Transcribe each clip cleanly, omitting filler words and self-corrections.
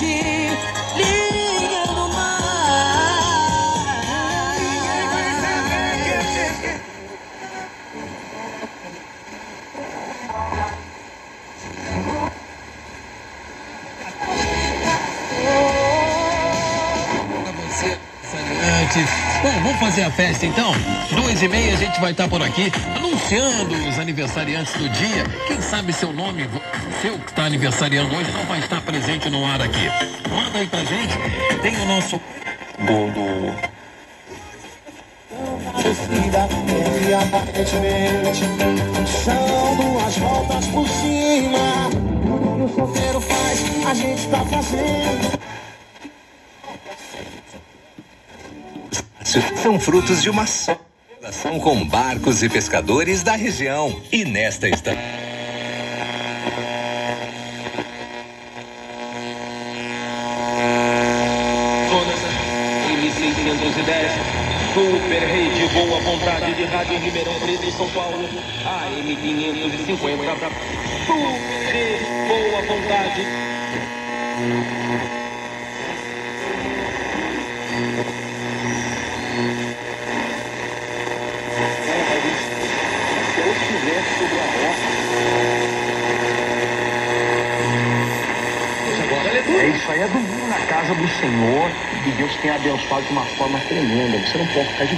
hoje, linha no mar. Pra você, aniversariantes. Bom, vamos fazer a festa então? 2h30 a gente vai estar por aqui anunciando os aniversariantes do dia. Quem sabe seu nome, seu que está aniversariando hoje, não vai estar presente no ar aqui. Manda aí pra gente. Tem o nosso E aparentemente são duas voltas por cima. O que o solteiro faz, a gente tá fazendo. São frutos de uma só relação com barcos e pescadores da região. E nesta estação M610, Super Rede Boa Vontade de Rádio Ribeirão Preto e São Paulo, AM 550, Super Rede Boa Vontade. Se eu estivesse sobre a roça. É isso aí, é domingo na casa do Senhor e Deus tem abençoado de uma forma tremenda. Você não pode ficar de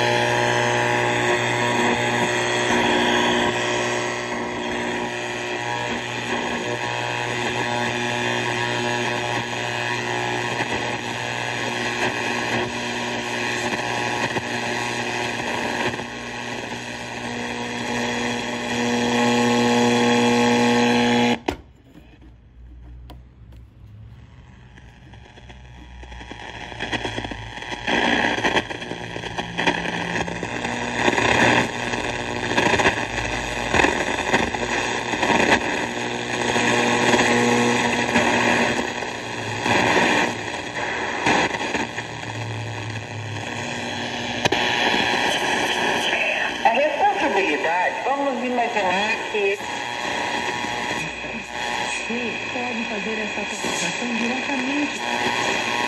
vamos imaginar que Você pode fazer essa comunicação diretamente